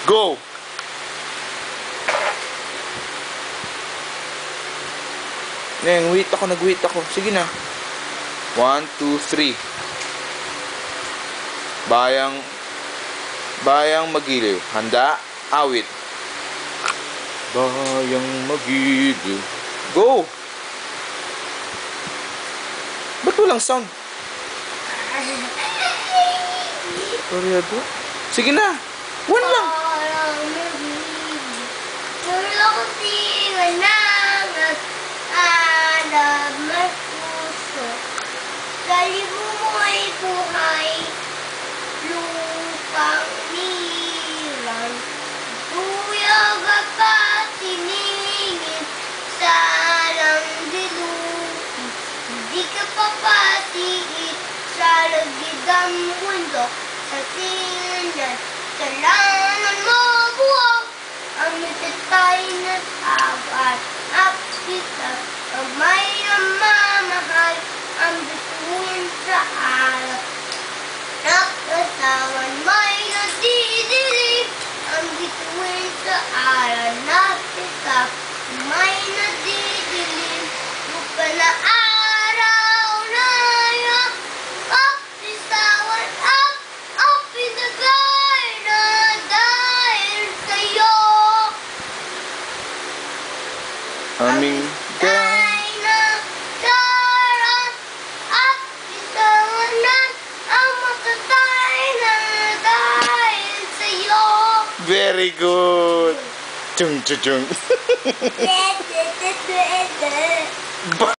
Go! Neng, nag-wait ako. Sige na. 1, 2, 3. Bayang magiliw. Handa, awit. Bayang magiliw. Go! Ba't walang sound? Koreado? Sige na. 1 lang. Dali mo ay buhay, lupang nilang, tuyag at tiningin sa langdilupi. Hindi ka papatiit sa lagid ang mundo, sa tingnan, salanan mo buwag, ang mitatay na tapat, apita, ang may namamahal, ang bituin sa araw. Nakatawan may nadidilim, ang bituin sa araw. Nakita may nadidilim, lupa na araw na yan. Up, bitawan, up in the sky na dahil sa'yo. Aming very good. Chung chung chung.